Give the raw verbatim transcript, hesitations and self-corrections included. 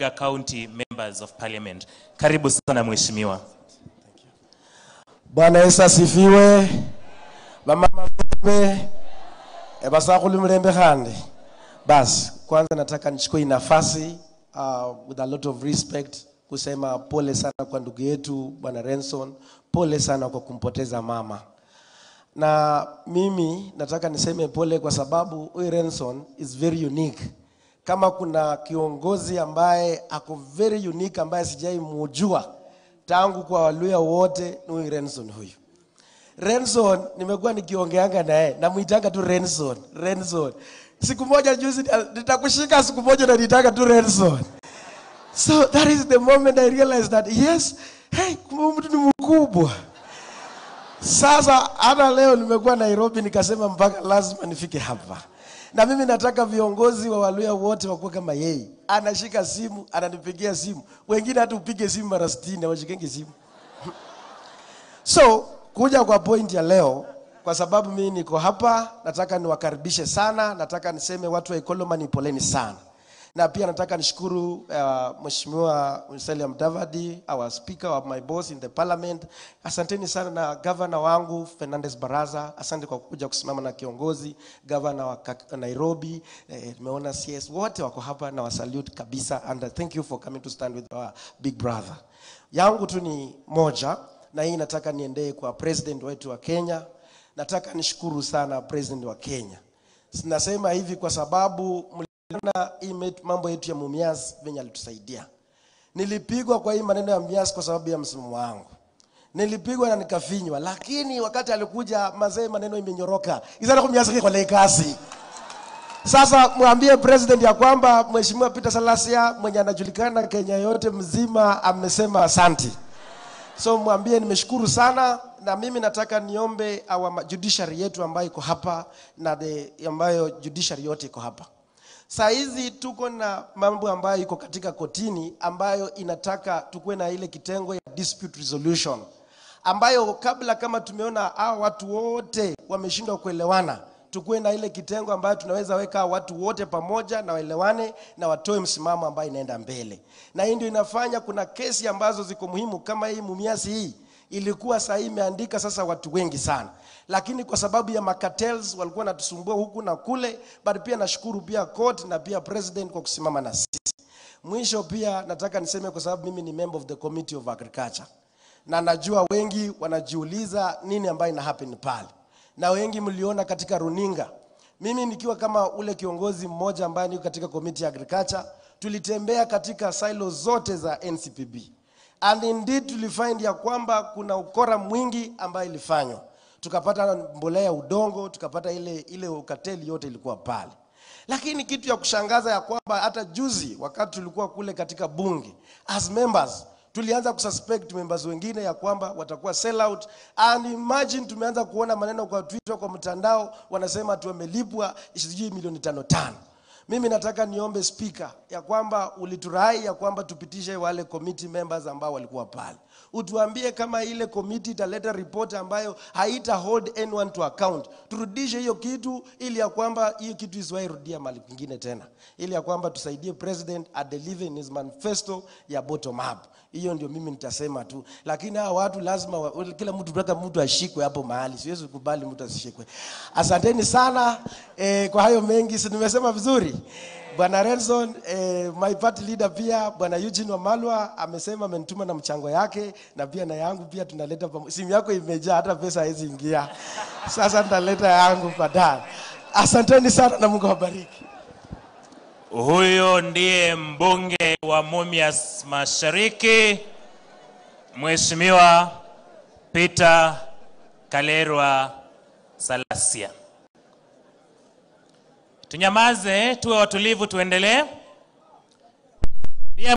Kakamega County Members of Parliament. Karibu sana mheshimiwa. Bwana Yesu asifiwe. Mama mbe ebasakuli mlembe khandi. Bas, kwanza nataka nichukue nafasi uh, with a lot of respect kusema pole sana kwa ndugu yetu Bwana Renson, pole sana kwa kumpoteza mama. Na mimi nataka niseme pole kwa sababu huyu Renson is very unique. Kama kuna kiongozi ambaye ako very unique ambaye sijai mujua tangu kwa Waluya wote ni huyu Renson huyu. Renson nimekuwa nikiongeanga naye na muitanga tu Renson, Renson. Siku moja juzi nitakushika siku moja na nitaka tu Renson. So that is the moment I realized that yes, hey, mtu ni mkubwa. Sasa hata leo nimekuwa Nairobi nikasema mpaka lazima nifike hapa. Na mimi nataka viongozi wa Waluya wote wakuwe kama yeye. Anashika simu, ananipigia simu. Wengine hata upige simu mara sitini washikenge simu. So, kuja kwa point ya leo, kwa sababu mimi niko hapa, nataka niwakaribishe sana, nataka niseme watu wa Ikoloma ni poleni sana. Na pia nataka nishukuru uh, Mheshimiwa Musalia Mudavadi, our speaker of my boss in the parliament. Asanteni sana na governor wangu Fernandez Baraza. Asante kwa kuja kusimama na kiongozi, governor wa Nairobi. Eh, nimeona C S wote wako hapa na wasalute kabisa, and thank you for coming to stand with our big brother. Yangu tu ni moja, na hii nataka niendee kwa president wetu wa Kenya. Nataka nishukuru sana president wa Kenya. Sinasema hivi kwa sababu na hii mambo yetu ya Mumias venye alitusaidia. Nilipigwa kwa hii maneno ya Mumias kwa sababu ya msimamo wangu. Nilipigwa na nikafinywa, lakini wakati alikuja mazee maneno imenyoroka. Izana Mumias kwa lekasi. Sasa mwambie president ya kwamba Mheshimiwa Peter Salasya mwenye anajulikana Kenya yote mzima amesema asante. So mwambie nimeshukuru sana, na mimi nataka niombe our judiciary yetu ambayo iko hapa na the ambayo judiciary yote iko hapa. Saa hizi tuko na mambo ambayo iko katika kotini ambayo inataka tukue na ile kitengo ya dispute resolution, ambayo kabla kama tumeona hao watu wote wameshindwa kuelewana, tukue na ile kitengo ambayo tunaweza weka watu wote pamoja na waelewane na watoe msimamo ambayo inaenda mbele. Na hii ndio inafanya kuna kesi ambazo ziko muhimu kama hii Mumias hii ilikuwa saa hii imeandika sasa watu wengi sana. Lakini kwa sababu ya makatels walikuwa natusumbua huku na kule, but pia nashukuru pia court na pia president kwa kusimama na sisi. Mwisho pia nataka niseme kwa sababu mimi ni member of the Committee of Agriculture. Na najua wengi wanajiuliza nini ambayo ina happen pale. Na wengi mliona katika runinga. Mimi nikiwa kama ule kiongozi mmoja ambaye niko katika Committee ya Agriculture, tulitembea katika silos zote za N C P B. And indeed tulifind ya kwamba kuna ukora mwingi ambayo ilifanywa. Tukapata mbolea udongo, tukapata ile ile ukateli yote ilikuwa pale. Lakini kitu ya kushangaza ya kwamba hata juzi wakati tulikuwa kule katika bunge as members tulianza kususpect members wengine ya kwamba watakuwa sell out, and imagine tumeanza kuona maneno kwa Twitter, kwa mtandao wanasema tu wamelipwa shilingi milioni tano tano. Mimi nataka niombe speaker ya kwamba uliturai ya kwamba tupitishe wale committee members ambao walikuwa pale. Utuambie kama ile committee italeta report ambayo haita hold anyone to account. Turudishe hiyo kitu ili ya kwamba hiyo kitu isiwahi rudia mali kwingine tena. Ili ya kwamba tusaidie president a deliver in his manifesto ya bottom up. Hiyo ndio mimi nitasema tu. Lakini hao watu lazima wa, kila mtu mpaka mtu ashikwe hapo mahali. Siwezi kukubali mtu asishikwe. Asanteni sana eh, kwa hayo mengi. Si nimesema vizuri? Bwana Renson, eh, my party leader pia Bwana Eugene Wamalwa amesema amenituma na mchango yake, na pia na yangu pia tunaleta pamoja. Simu yako imejaa hata pesa haizi ingia. Sasa nitaleta yangu baadaye. Asanteni sana na Mungu awabariki. Huyo ndiye mbunge wa Mumias Mashariki, Mheshimiwa Peter Kalerwa Salasya. Tunyamaze, tuwe watulivu, tuendelee.